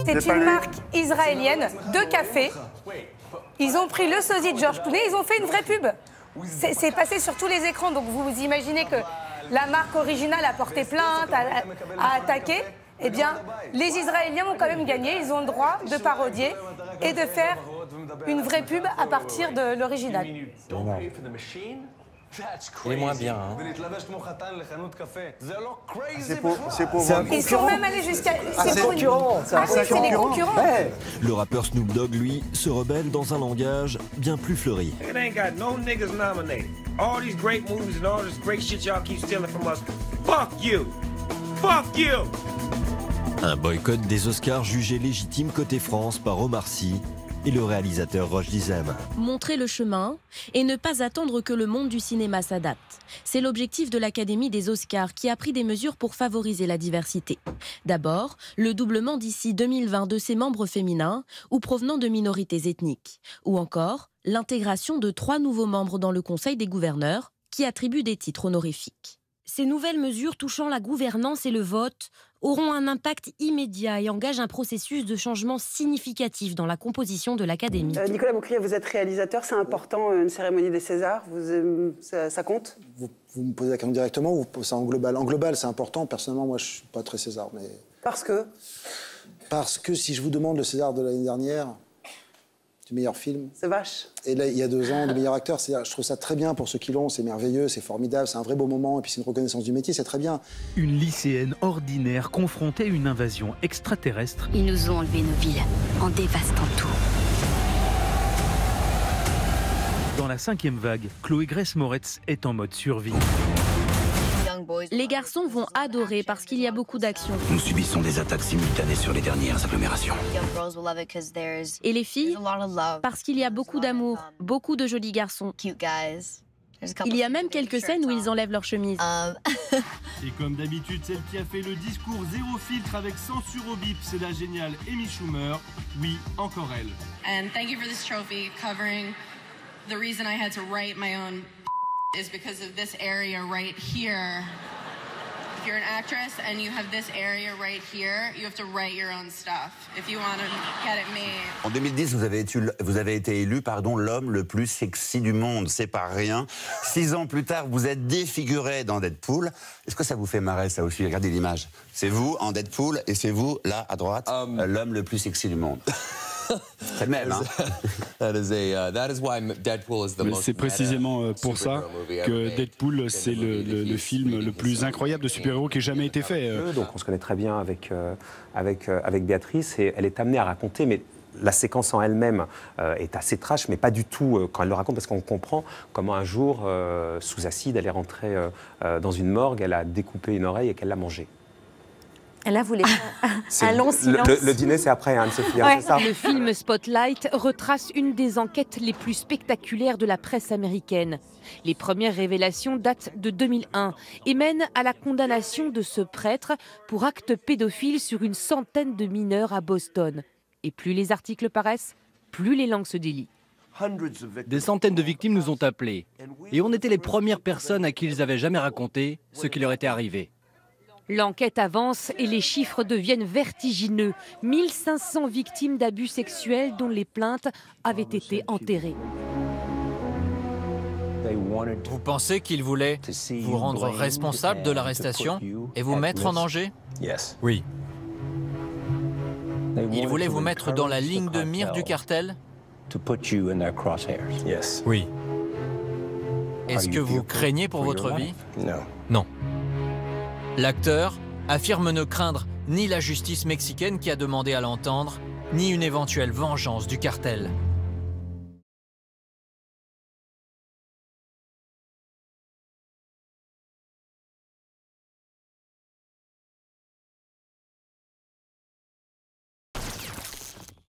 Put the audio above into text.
C'est une marque israélienne de café. Ils ont pris le sosie de George Clooney, ils ont fait une vraie pub. C'est passé sur tous les écrans, donc vous imaginez que la marque originale a porté plainte, a attaqué. Eh bien, les Israéliens ont quand même gagné, ils ont le droit de parodier et de faire une vraie pub à partir de l'original. Il est moins bien, hein. Ils sont même allés jusqu'à... C'est concurrent, c'est les concurrents. Ouais. Le rappeur Snoop Dogg, lui, se rebelle dans un langage bien plus fleuri. It ain't got no niggas nominated. All these great movies and all this great shit y'all keep stealing from us. Fuck you! Fuck you! Un boycott des Oscars jugé légitime côté France par Omar Sy et le réalisateur Roch Dizem. Montrer le chemin et ne pas attendre que le monde du cinéma s'adapte. C'est l'objectif de l'Académie des Oscars qui a pris des mesures pour favoriser la diversité. D'abord, le doublement d'ici 2020 de ses membres féminins ou provenant de minorités ethniques. Ou encore, l'intégration de 3 nouveaux membres dans le Conseil des gouverneurs qui attribuent des titres honorifiques. Ces nouvelles mesures touchant la gouvernance et le vote auront un impact immédiat et engagent un processus de changement significatif dans la composition de l'Académie. Nicolas Boucrier, vous êtes réalisateur, c'est important, une cérémonie des Césars, ça compte? Vous me posez la question directement ou c'est en global? En global, c'est important. Personnellement, moi, je ne suis pas très César. Mais... Parce que? Parce que si je vous demande le César de l'année dernière, du meilleur film... C'est vache. Et là, il y a 2 ans, du meilleur acteur, je trouve ça très bien pour ceux qui l'ont, c'est merveilleux, c'est formidable, c'est un vrai beau moment, et puis c'est une reconnaissance du métier, c'est très bien. Une lycéenne ordinaire confrontée à une invasion extraterrestre. Ils nous ont enlevé nos villes, en dévastant tout. Dans la 5e vague, Chloé Grace Moretz est en mode survie. Les garçons vont adorer parce qu'il y a beaucoup d'action. Nous subissons des attaques simultanées sur les dernières agglomérations. Et les filles, parce qu'il y a beaucoup d'amour, beaucoup de jolis garçons. Il y a même quelques scènes où ils enlèvent leur chemise. Et comme d'habitude, celle qui a fait le discours zéro filtre avec censure au bip, c'est la géniale Amy Schumer. Oui, encore elle. And thank you for this trophy covering the reason I had to write my own is because of this area right here. If you're an actress and you have this area right here, you have to write your own stuff if you want to get it made. En 2010, vous avez été élu, l'homme le plus sexy du monde. C'est pas rien. 6 ans plus tard, vous êtes défiguré dans Deadpool. Est-ce que ça vous fait marrer, ça aussi? Regardez l'image. C'est vous en Deadpool et c'est vous, là, à droite, l'homme le plus sexy du monde. C'est le même, hein. C'est précisément pour ça que Deadpool, c'est le film le plus incroyable de super-héros qui ait jamais été fait. Donc on se connaît très bien avec Béatrice et elle est amenée à raconter, mais la séquence en elle-même est assez trash, mais pas du tout quand elle le raconte, parce qu'on comprend comment un jour, sous acide, elle est rentrée dans une morgue, elle a découpé une oreille et qu'elle l'a mangée. Et là, vous voulez un long silence. Le dîner, c'est après, Anne-Sophie, Ouais. c'est ça? Le film Spotlight retrace une des enquêtes les plus spectaculaires de la presse américaine. Les premières révélations datent de 2001 et mènent à la condamnation de ce prêtre pour actes pédophiles sur une centaine de mineurs à Boston. Et plus les articles paraissent, plus les langues se délient. Des centaines de victimes nous ont appelés. Et on était les premières personnes à qui ils avaient jamais raconté ce qui leur était arrivé. L'enquête avance et les chiffres deviennent vertigineux. 1500 victimes d'abus sexuels dont les plaintes avaient été enterrées. Vous pensez qu'ils voulaient vous rendre responsable de l'arrestation et vous mettre en danger? Oui. Ils voulaient vous mettre dans la ligne de mire du cartel? Oui. Est-ce que vous craignez pour votre vie? Non. L'acteur affirme ne craindre ni la justice mexicaine qui a demandé à l'entendre, ni une éventuelle vengeance du cartel.